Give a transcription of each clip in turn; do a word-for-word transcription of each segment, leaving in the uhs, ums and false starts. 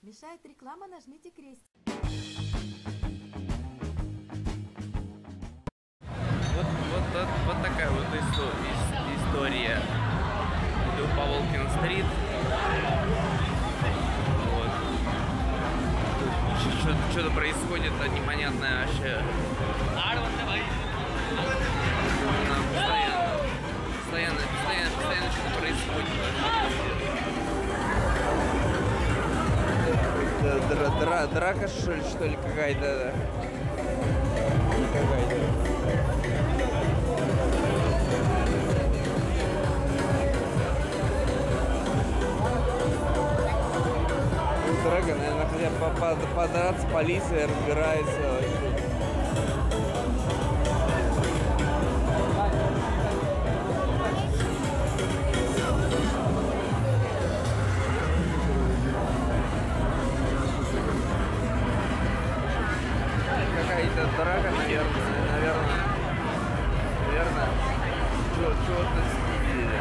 Мешает реклама, нажмите крестик. Вот, вот, вот, вот такая вот история. Иду по Волкин-стрит. Вот. Что-то происходит непонятное вообще. Постоянно, постоянно, постоянно, постоянно что-то происходит. Дра дра драка что ли, что ли какая-то? Какая-то. Драка, наверное, хотят подраться, полиция разбирается вообще. Какая-то драка, наверное, наверное, наверное, чего-то стиле.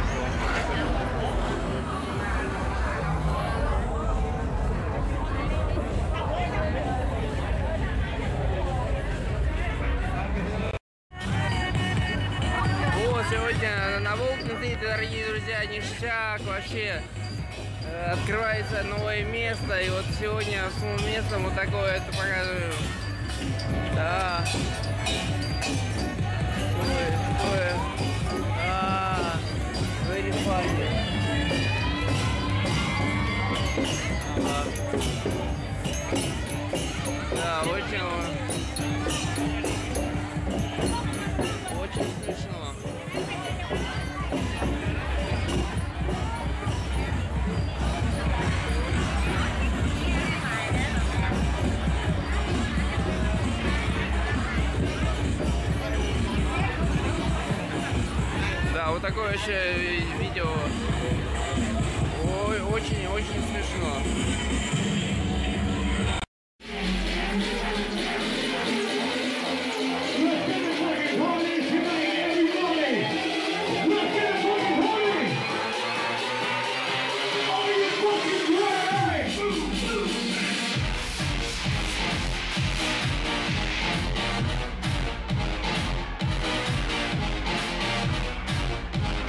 О, сегодня на Волкин-стрит, дорогие друзья, ништяк вообще. Открывается новое место, и вот сегодня с новым местом вот такое это показываю. Да. Ой, ой. А, very funny. Ага. Да, очень, очень смешно. Да, вот такое вообще видео. Ой, очень-очень смешно.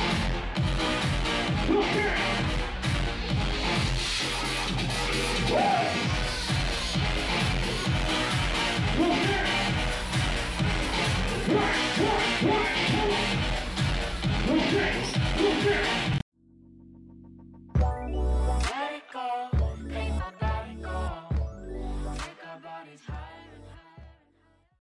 Woo!